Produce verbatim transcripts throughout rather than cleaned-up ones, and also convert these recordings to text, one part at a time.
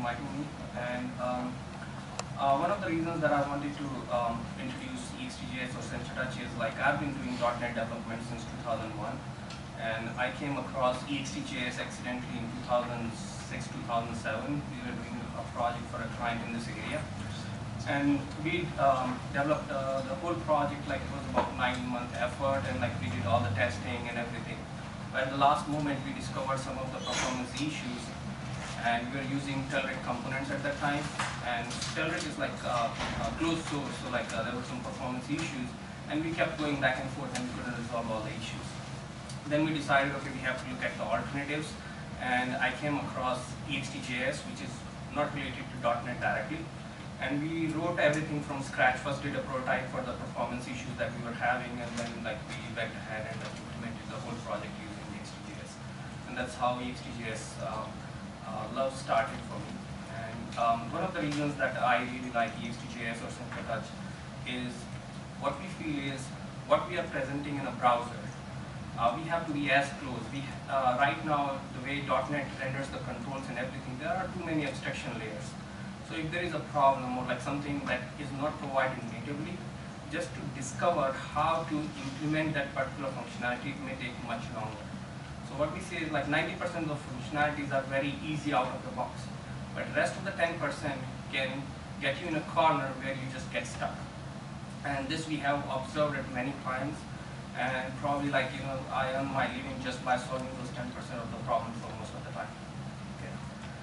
inviting me. And um, uh, one of the reasons that I wanted to um, introduce EXTJS or SenchaTouch is like I've been doing dot net development since two thousand one, and I came across EXTJS accidentally in two thousand six, two thousand seven. We were doing a project for a client in this area, and we um, developed uh, the whole project. Like it was about nine month effort, and like we did all the testing and everything. But at the last moment, we discovered some of the performance issues, and we were using Telrik components at that time. And Telrik is like uh, uh, closed source, so like uh, there were some performance issues, and we kept going back and forth, and we couldn't resolve all the issues. Then we decided, okay, we have to look at the alternatives, and I came across EXTJS, which is not related to dot net directly. And we wrote everything from scratch. First did a prototype for the performance issues that we were having, and then like we went ahead and implemented the whole project using EXTJS. And that's how EXTJS um, uh, love started for me. And um, one of the reasons that I really like EXTJS or SenchaTouch is what we feel is what we are presenting in a browser. Uh, we have to be as close. We, uh, right now, the way dot net renders the controls and everything, there are too many abstraction layers. So if there is a problem or like something that is not provided natively, just to discover how to implement that particular functionality, it may take much longer. So what we say is like ninety percent of functionalities are very easy out of the box, but the rest of the ten percent can get you in a corner where you just get stuck. And this we have observed at many clients, and probably like, you know, I earn my living just by solving those ten percent of the problem for most of the time. Okay.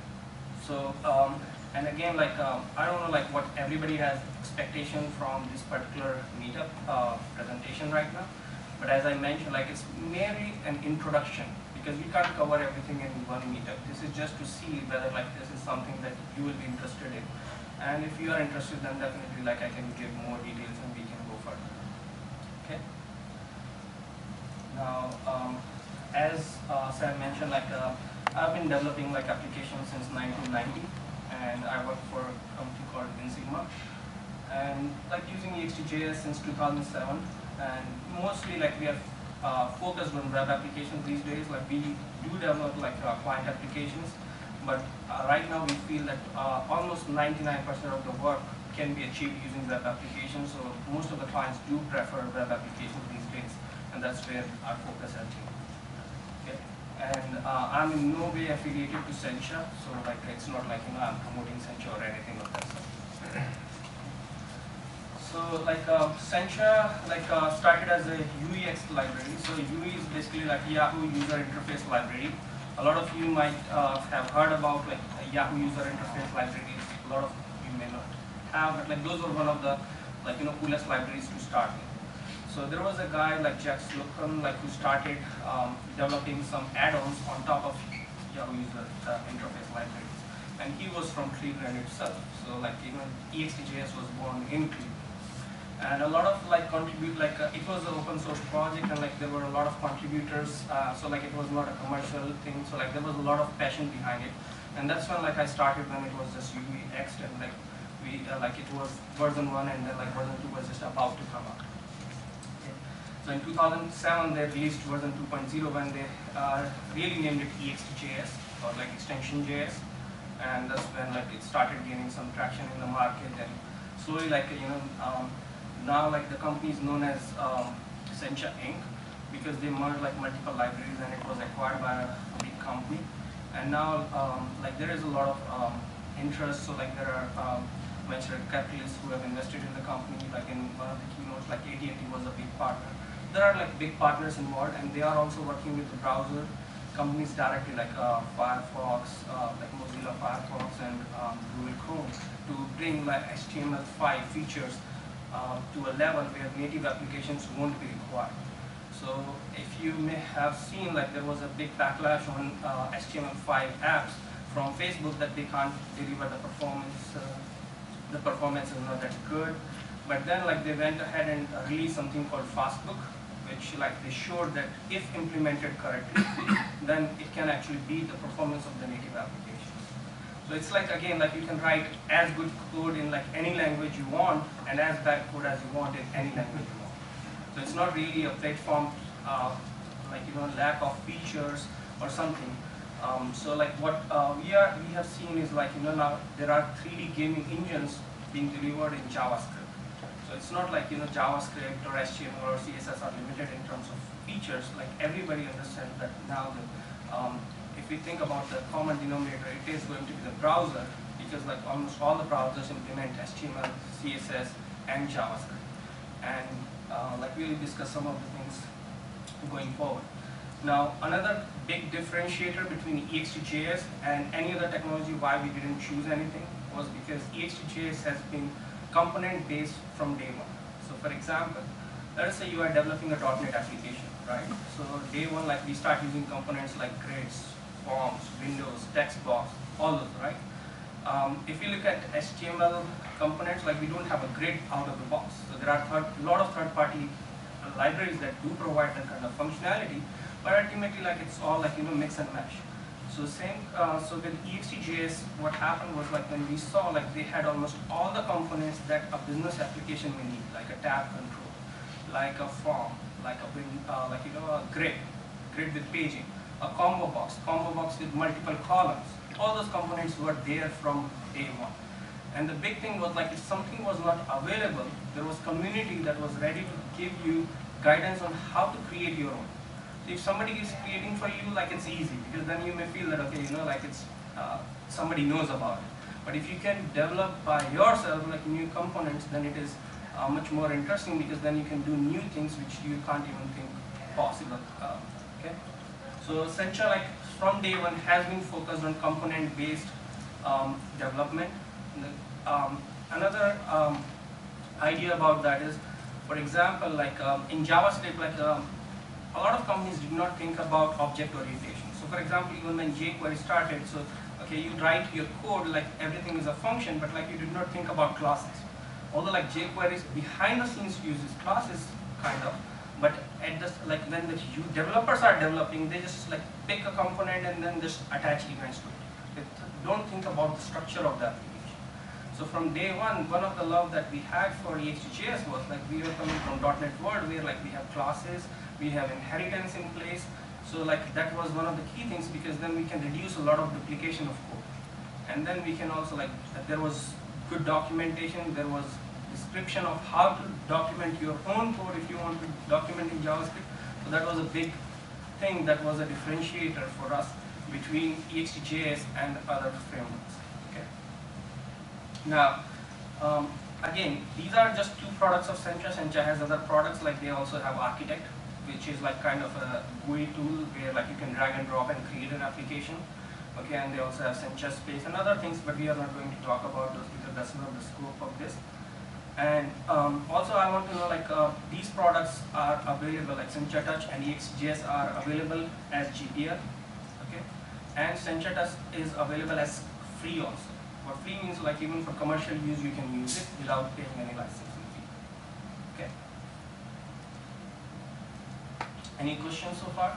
So, um, and again, like, um, I don't know like what everybody has expectation from this particular meetup uh, presentation right now, but as I mentioned, like it's merely an introduction, because we can't cover everything in one meetup. This is just to see whether like this is something that you will be interested in. And if you are interested, then definitely like I can give more details and we can go further. Okay. Now, um, as uh, Sam mentioned, like uh, I've been developing like applications since nineteen ninety, and I work for a company called Insigma, and like using EXTJS since two thousand seven, and mostly like we are uh, focused on web applications these days. Like we do develop like uh, client applications, but uh, right now we feel that uh, almost ninety-nine percent of the work can be achieved using web applications. So most of the clients do prefer web applications these days, and that's where our focus has been. Okay. And uh, I'm in no way affiliated to Sencha, so like it's not like, you know, I'm promoting Sencha or anything like that. So like uh, Sencha like uh, started as a U E X library. So U E is basically like Yahoo User Interface Library. A lot of you might uh, have heard about like Yahoo User Interface libraries. A lot of you may not have, but like those were one of the like you know coolest libraries to start with. So there was a guy like Jack Slocum like who started um, developing some add-ons on top of Yahoo User uh, Interface libraries, and he was from Cleveland itself. So like you know EXTJS was born in Cleveland. And a lot of like contribute like uh, it was an open source project, and like there were a lot of contributors, uh, so like it was not a commercial thing, so like there was a lot of passion behind it. And that's when like I started, when it was just U E X, and like we uh, like it was version one, and then like version two was just about to come out. Okay. So in two thousand seven they released version two point oh, when they uh, really named it EXTJS, or like extension J S, and that's when like it started gaining some traction in the market, and slowly like you know um, now like the company is known as um, Sencha Incorporated, because they merged like multiple libraries and it was acquired by a big company. And now um, like there is a lot of um, interest, so like there are um, venture capitalists who have invested in the company. Like in one of the keynotes, like A T and T was a big partner. There are like big partners involved, and they are also working with the browser companies directly, like uh, Firefox, uh, like Mozilla Firefox and um, Google Chrome, to bring like H T M L five features Uh, to a level where native applications won't be required. So if you may have seen, like there was a big backlash on uh, H T M L five apps from Facebook that they can't deliver the performance. Uh, the performance is not that good. But then like they went ahead and uh, released something called Fastbook, which like they showed that if implemented correctly, then it can actually beat the performance of the native application. So it's like, again, like you can write as good code in like any language you want, and as bad code as you want in any language you want. So it's not really a platform, uh, like, you know, lack of features or something. Um, so like what uh, we are we have seen is like you know now there are three D gaming engines being delivered in JavaScript. So it's not like you know JavaScript or H T M L or C S S are limited in terms of features. Like everybody understands that now. The, um, if we think about the common denominator, it is going to be the browser, because like almost all the browsers implement H T M L, C S S, and JavaScript. And uh, like we'll discuss some of the things going forward. Now, another big differentiator between E X T J S and any other technology, why we didn't choose anything, was because E X T J S has been component based from day one. So for example, let us say you are developing a dot net application, right? So day one, like we start using components like grids, forms, windows, text box, all those, right? Um, if you look at H T M L components, like we don't have a grid out of the box. So there are a lot of third-party libraries that do provide that kind of functionality, but ultimately like it's all like you know mix and match. So same, uh, so with E X T J S, what happened was like when we saw like they had almost all the components that a business application may need, like a tab control, like a form, like a uh, like you know a grid, grid with paging, a combo box, combo box with multiple columns. All those components were there from day one. And the big thing was like if something was not available, there was community that was ready to give you guidance on how to create your own. So if somebody is creating for you, like it's easy, because then you may feel that okay, you know, like it's uh, somebody knows about it. But if you can develop by yourself like new components, then it is uh, much more interesting, because then you can do new things which you can't even think possible. Uh, okay. So Sencha, like from day one, has been focused on component-based um, development. Um, another um, idea about that is, for example, like um, in JavaScript, like um, a lot of companies did not think about object orientation. So for example, even when jQuery started, so okay, you write your code like everything is a function, but like you did not think about classes. Although like jQuery behind the scenes uses classes kind of, but at this like when the developers are developing, they just like pick a component and then just attach events to it. They don't think about the structure of the application. So from day one, one of the love that we had for E X T J S was like we were coming from dot net world where like we have classes, we have inheritance in place. So like that was one of the key things, because then we can reduce a lot of duplication of code. And then we can also like, there was good documentation, there was description of how to document your own code if you want to document in JavaScript. So that was a big thing, that was a differentiator for us between E X T J S and other frameworks. Okay. Now, um, again, these are just two products of Sencha. Sencha has other products, like they also have Architect, which is like kind of a G U I tool where like you can drag and drop and create an application. Okay, and they also have Sencha Space and other things, but we are not going to talk about those because that's not the scope of this. And um, also I want to know like uh, these products are available, like Sencha Touch and E X T J S are available as G P L. Okay, and Sencha Touch is available as free also. What free means like even for commercial use you can use it without paying any licensing fee. Okay. Any questions so far?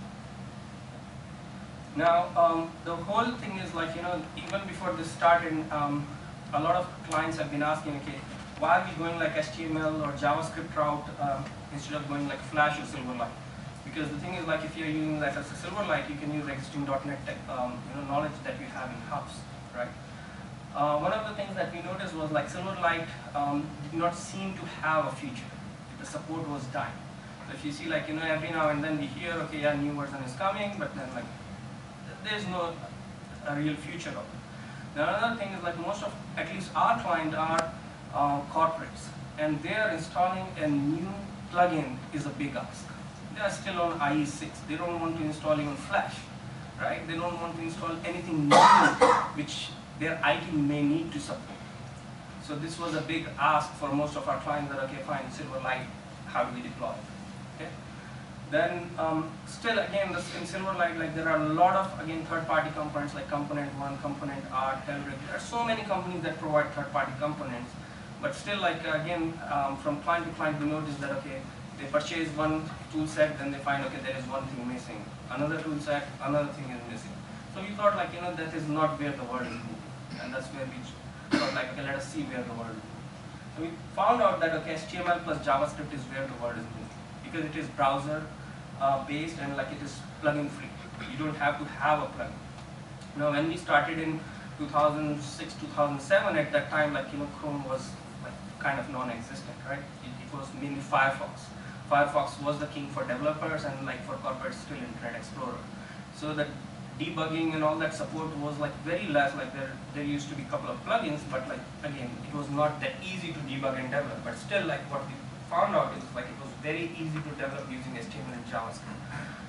Now, um, the whole thing is like, you know, even before this started, um, a lot of clients have been asking, okay, why are we going like H T M L or JavaScript route um, instead of going like Flash or Silverlight? Because the thing is like, if you're using like a Silverlight, you can use existing dot net tech, um, you know, knowledge that you have in-house, right? Uh, one of the things that we noticed was like Silverlight um, did not seem to have a future. The support was dying. So if you see like, you know, every now and then we hear, okay, yeah, new version is coming, but then like, there's no a real future of it. The another thing is like most of, at least our clients are uh, corporates, and they are installing a new plugin is a big ask. They are still on I E six. They don't want to install even Flash, right? They don't want to install anything new which their I T may need to support. So this was a big ask for most of our clients that, okay, fine, Silverlight, how do we deploy it? Okay. Then um, still again this in Silverlight, like there are a lot of again third-party components like Component One, Component Art, Helrig. There are so many companies that provide third-party components, but still like again um, from client to client we notice that okay, they purchase one tool set, then they find okay there is one thing missing, another tool set, another thing is missing. So we thought like you know that is not where the world is moving, and that's where we thought like okay, let us see where the world is moving. So we found out that okay, H T M L plus JavaScript is where the world is moving, because it is browser uh, based and like it is plugin free. You don't have to have a plugin. Now, when we started in two thousand six, two thousand seven, at that time, like you know, Chrome was like kind of non-existent, right? It, it was mainly Firefox. Firefox was the king for developers, and like for corporates, still Internet Explorer. So the debugging and all that support was like very less. Like there, there used to be a couple of plugins, but like again, it was not that easy to debug and develop. But still, like what we found out is like it was very easy to develop using H T M L and JavaScript.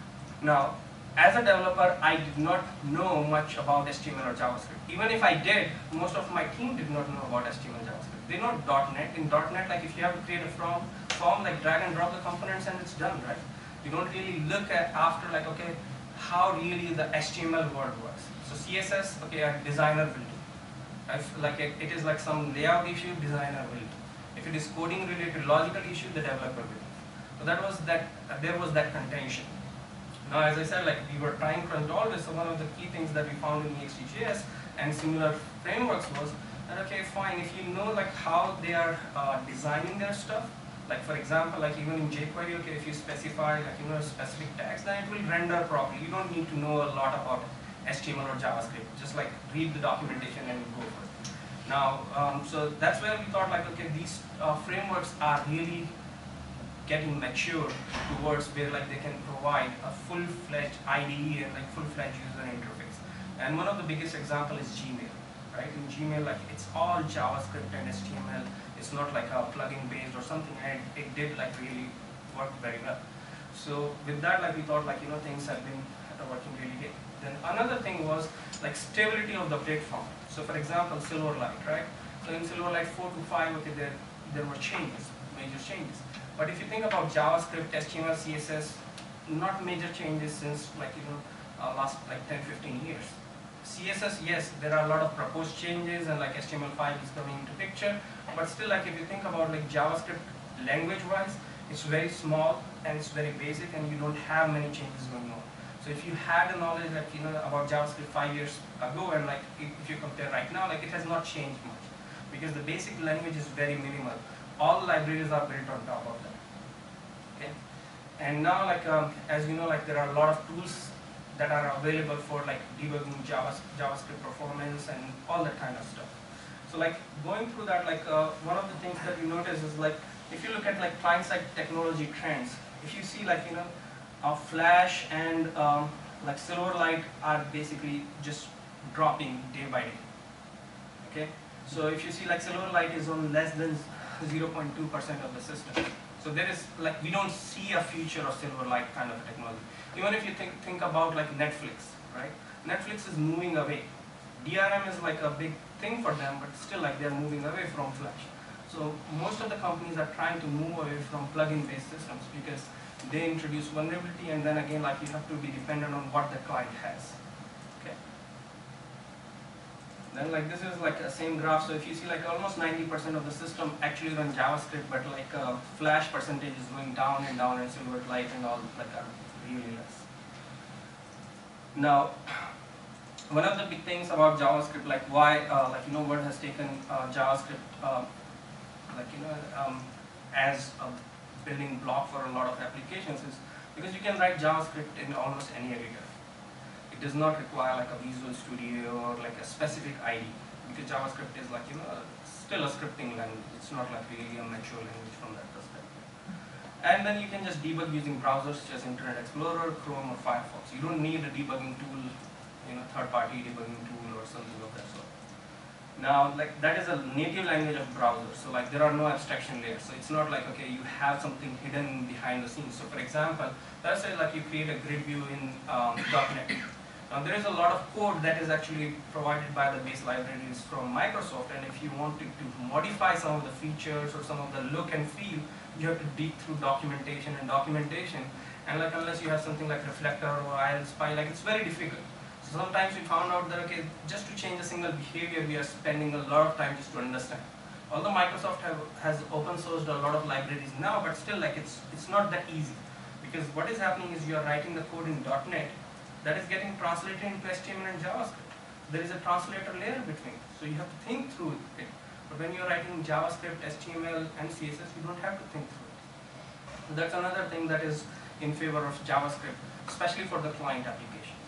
Now, as a developer, I did not know much about H T M L or JavaScript. Even if I did, most of my team did not know about H T M L and JavaScript. They know .NET. In .NET, like if you have to create a form, form like drag and drop the components and it's done, right? You don't really look at after like, okay, how really the H T M L world works. So C S S, okay, a designer will do. If like it, it is like some layout issue, designer will do. If it is coding related logical issue, the developer will do. So that was that. Uh, there was that contention. Now, as I said, like we were trying to resolve this. So one of the key things that we found in E X T J S and similar frameworks was that okay, fine, if you know like how they are uh, designing their stuff. Like for example, like even in jQuery, okay, if you specify like you know specific tags, then it will render properly. You don't need to know a lot about H T M L or JavaScript. Just like read the documentation and go for it. Now, um, so that's where we thought like okay, these uh, frameworks are really getting mature towards where like they can provide a full-fledged I D E and like full-fledged user interface. And one of the biggest example is Gmail, right? In Gmail, like it's all JavaScript and H T M L. It's not like a plugin based or something, and it, it did like really work very well. So with that, like we thought like you know things have been working really good. Then another thing was like stability of the platform. So for example, Silverlight, right? So in Silverlight four to five, okay, there there were changes, major changes. But if you think about JavaScript, H T M L, C S S, not major changes since like you know uh, last like ten, fifteen years. C S S, yes, there are a lot of proposed changes and like H T M L five is coming into picture. But still, like if you think about like JavaScript language-wise, it's very small and it's very basic, and you don't have many changes going on. So if you had a knowledge that you know about JavaScript five years ago, and like if you compare right now, like it has not changed much because the basic language is very minimal. All libraries are built on top of that. Okay, and now like um, as you know, like there are a lot of tools that are available for like debugging Java, JavaScript performance and all that kind of stuff. So like going through that, like uh, one of the things that you notice is like if you look at like client-side technology trends, if you see like you know, uh, Flash and um, like Silverlight are basically just dropping day by day. Okay, so if you see like Silverlight is on less than zero point two percent of the system. So there is like we don't see a future of Silverlight kind of technology. Even if you think think about like Netflix, right? Netflix is moving away. D R M is like a big thing for them, but still like they're moving away from Flash. So most of the companies are trying to move away from plugin based systems because they introduce vulnerability, and then again like you have to be dependent on what the client has. Okay. Then like this is like a same graph. So if you see like almost ninety percent of the system actually run JavaScript, but like uh, Flash percentage is going down and down, and Silverlight and all like are really less. Now, one of the big things about JavaScript, like why uh, like you know Word has taken uh, JavaScript uh, like you know um, as a building block for a lot of applications is because you can write JavaScript in almost any editor. It does not require like a Visual Studio or like a specific I D E because JavaScript is like you know still a scripting language. It's not like really a mature language from that perspective. And then you can just debug using browsers such as Internet Explorer, Chrome, or Firefox. You don't need a debugging tool, you know, third-party debugging tool or something of that sort. Now, like that is a native language of browser, so like there are no abstraction layers. So it's not like okay, you have something hidden behind the scenes. So for example, let's say like you create a grid view in um, .NET. Now there is a lot of code that is actually provided by the base libraries from Microsoft, and if you wanted to modify some of the features or some of the look and feel, you have to dig through documentation and documentation, and like unless you have something like Reflector or I L Spy, like it's very difficult. So sometimes we found out that okay, just to change a single behavior, we are spending a lot of time just to understand. Although Microsoft have, has open sourced a lot of libraries now, but still like it's it's not that easy, because what is happening is you are writing the code in .NET that is getting translated into H T M L and JavaScript. There is a translator layer between, so you have to think through it. But when you are writing JavaScript, H T M L, and C S S, you don't have to think through it. So that's another thing that is in favor of JavaScript, especially for the client applications.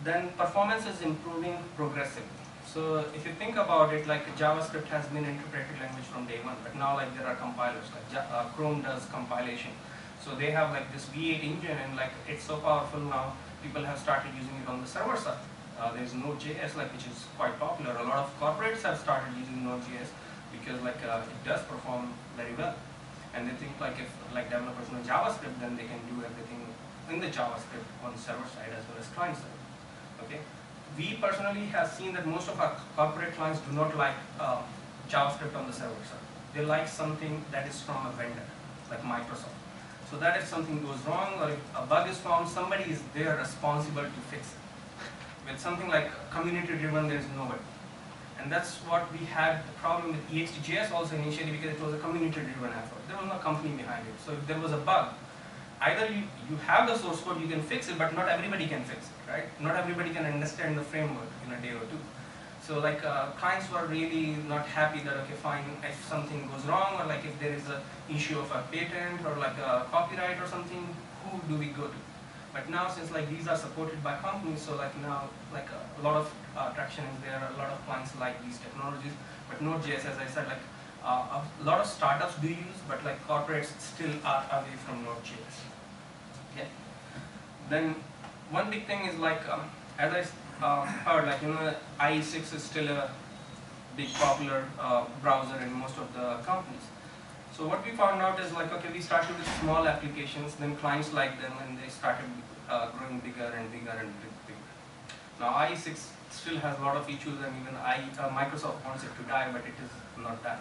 then performance is improving progressively. So if you think about it, like JavaScript has been interpreted language from day one, but now like there are compilers, like uh, Chrome does compilation. So they have like this V eight engine, and like it's so powerful now, people have started using it on the server side. Uh, there's Node.js, like which is quite popular. A lot of corporates have started using Node.js because like uh, it does perform very well. And they think like if like developers know JavaScript, then they can do everything in the JavaScript on server side as well as client side. Okay. We personally have seen that most of our corporate clients do not like uh, JavaScript on the server side. They like something that is from a vendor, like Microsoft. So that if something goes wrong or if a bug is found, somebody is there responsible to fix it. With something like community driven, there is nobody. And that's what we had the problem with E X T J S also initially, because it was a community driven effort. There was no company behind it. So if there was a bug, either you, you have the source code, you can fix it, but not everybody can fix it, right? Not everybody can understand the framework in a day or two. So like uh, clients were really not happy that, okay, fine, if something goes wrong, or like if there is an issue of a patent or like a copyright or something, who do we go to? But now since like these are supported by companies, so like now like a, a lot of uh, traction is there, a lot of clients like these technologies. But Node.js, as I said, like uh, a lot of startups do use, but like corporates still are away from Node.js. Okay. Then one big thing is like, um, as I uh, heard, like you know, I E six is still a big popular uh, browser in most of the companies. So what we found out is like, okay, we started with small applications, then clients liked them, and they started uh, growing bigger and bigger and bigger. Now I E six still has a lot of issues, and even I, uh, Microsoft wants it to die, but it is not that.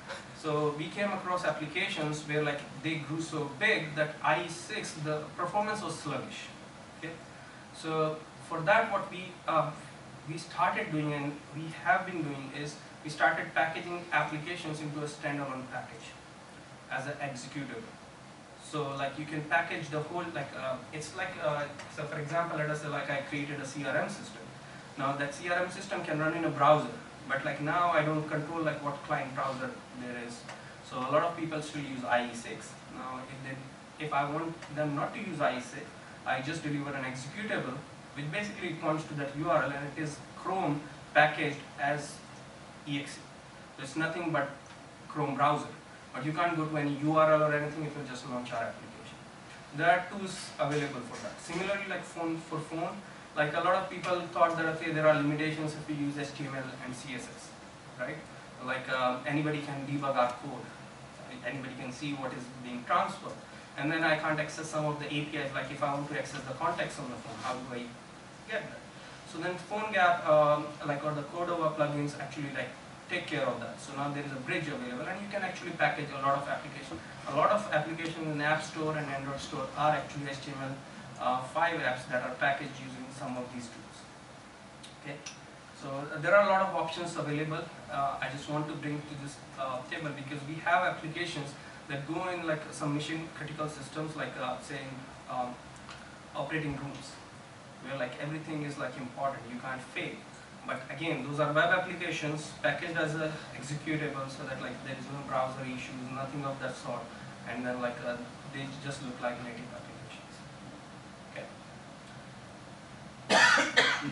So we came across applications where like they grew so big that I E six, the performance was sluggish. Okay, so for that, what we uh, we started doing and we have been doing is we started packaging applications into a standalone package as an executable. So like you can package the whole, like uh, it's like uh, so for example, let us say like I created a C R M system. Now that C R M system can run in a browser, but like now I don't control like what client browser there is. So a lot of people still use I E six. Now if they, if I want them not to use I E six, I just deliver an executable which basically points to that U R L, and it is Chrome packaged as E X E. So it's nothing but Chrome browser. But you can't go to any U R L or anything, it will just launch our application. There are tools available for that. Similarly, like phone for phone, like a lot of people thought that okay, there are limitations if we use H T M L and C S S, right? Like uh, anybody can debug our code, anybody can see what is being transferred, and then I can't access some of the A P Is. Like if I want to access the context on the phone, how do I get that? So then PhoneGap, um, like or the Cordova plugins actually like take care of that. So now there is a bridge available, and you can actually package a lot of applications. A lot of applications in App Store and Android Store are actually H T M L five uh, apps that are packaged using some of these tools. Okay, so uh, there are a lot of options available. Uh, I just want to bring to this uh, table because we have applications that go in like some mission critical systems, like uh, saying um, operating rooms, where like everything is like important, you can't fail. But again, those are web applications packaged as a executable, so that like there is no browser issues, nothing of that sort, and then like uh, they just look like native applications. Okay.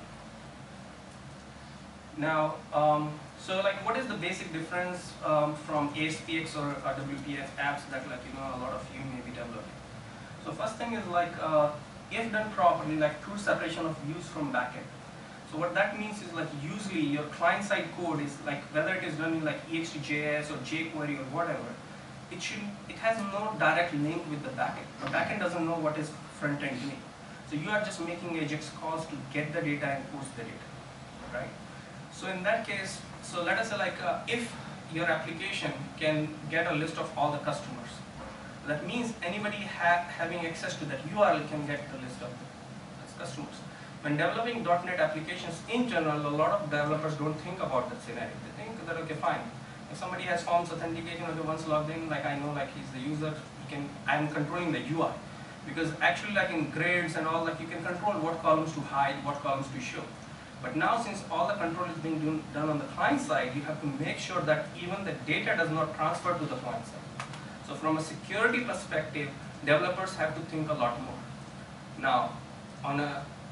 Now, um, so like, what is the basic difference um, from A S P X or uh, W P F apps that like you know a lot of you may be developing? So first thing is like uh, if done properly, like true separation of views from backend. So what that means is like usually your client-side code is like whether it is done in like E X T J S or jQuery or whatever, it should it has no direct link with the backend. The backend doesn't know what is front-end link. So you are just making AJAX calls to get the data and post the data, right? So in that case, so let us say like uh, if your application can get a list of all the customers, that means anybody ha having access to that U R L can get the list of the customers. When developing dot net applications in general, a lot of developers don't think about that scenario. They think that okay, fine. If somebody has forms authentication, okay, once logged in, like I know like he's the user, he can I'm controlling the U I. Because actually like in grades and all, like you can control what columns to hide, what columns to show. But now since all the control is being done, done on the client side, you have to make sure that even the data does not transfer to the client side. So from a security perspective, developers have to think a lot more. Now, on a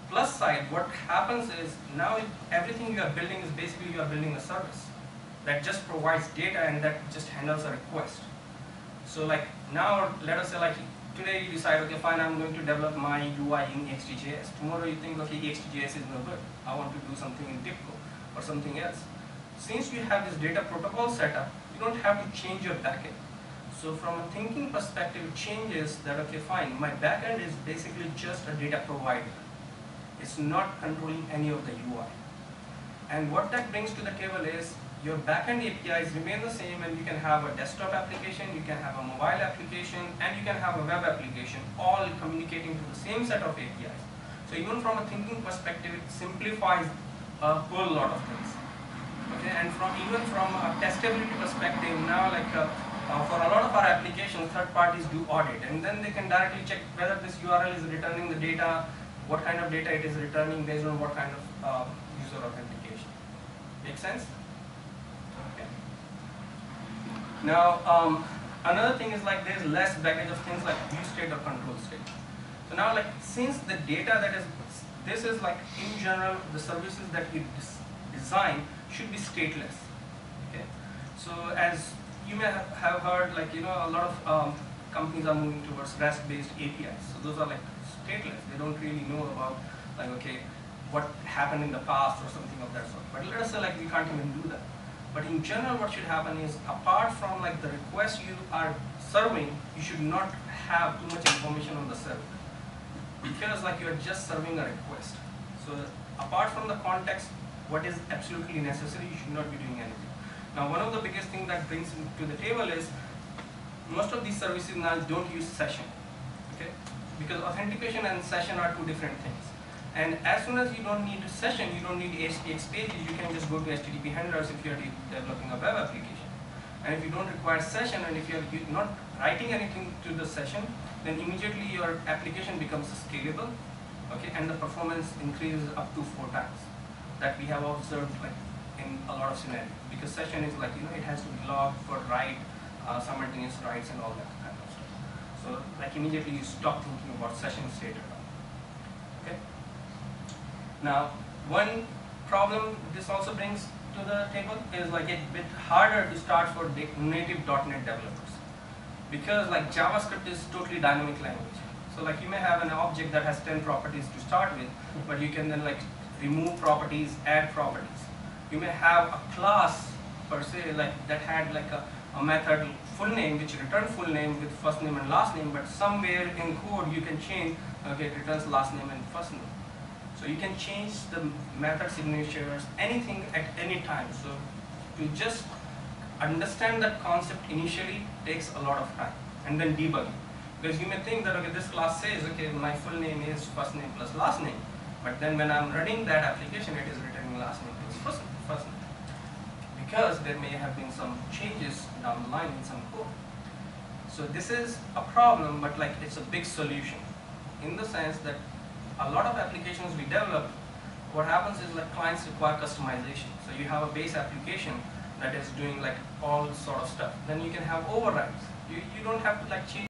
plus side, what happens is now everything you are building is basically you are building a service that just provides data and that just handles a request. So like now, let us say like today you decide, okay fine, I'm going to develop my U I in X T J S. Tomorrow you think, okay, X T J S is no good, I want to do something in TIBCO or something else. Since you have this data protocol set up, you don't have to change your backend. So from a thinking perspective, it changes that, okay fine, my backend is basically just a data provider. It's not controlling any of the U I. And what that brings to the table is your backend A P Is remain the same, and you can have a desktop application, you can have a mobile application, and you can have a web application, all communicating to the same set of A P Is. So even from a thinking perspective, it simplifies a whole lot of things. Okay, and from even from a testability perspective, now like uh, uh, for a lot of our applications, third parties do audit, and then they can directly check whether this U R L is returning the data, what kind of data it is returning based on what kind of uh, user authentication. Make sense? Okay. Now, um, another thing is like there's less baggage of things like view state or control state. So now, like since the data that is, this is like in general the services that we design should be stateless. Okay. So as you may have heard, like you know, a lot of um, companies are moving towards REST-based A P Is. So those are like stateless. They don't really know about like okay, what happened in the past or something of that sort. But let us say like we can't even do that. But in general, what should happen is apart from like the request you are serving, you should not have too much information on the server, because like you are just serving a request. So apart from the context, what is absolutely necessary, you should not be doing anything. Now, one of the biggest things that brings to the table is most of these services now don't use session, okay? Because authentication and session are two different things. And as soon as you don't need a session, you don't need H T T P pages, you can just go to H T T P handlers if you are de developing a web application. And if you don't require session, and if you are not writing anything to the session, then immediately your application becomes scalable, okay? And the performance increases up to four times. That we have observed like in a lot of scenarios, because session is like, you know, it has to be logged for write, uh, simultaneous writes and all that kind of stuff. So like immediately you stop thinking about session state at all. Okay. Now one problem this also brings to the table is like a bit harder to start for native dot net developers, because like JavaScript is totally dynamic language. So like you may have an object that has ten properties to start with, but you can then like remove properties, add properties. You may have a class per se like that had like a, a method full name which returns full name with first name and last name, but somewhere in code you can change, okay, it returns last name and first name. So you can change the method signatures, anything at any time. So to just understand that concept initially takes a lot of time, and then debugging. Because you may think that okay, this class says okay, my full name is first name plus last name. But then when I'm running that application, it is returning last name plus first, first name. Because there may have been some changes down the line in some code. So this is a problem, but like it's a big solution, in the sense that a lot of applications we develop, what happens is like clients require customization. So you have a base application that is doing like all sort of stuff. Then you can have overrides. You, you don't have to like change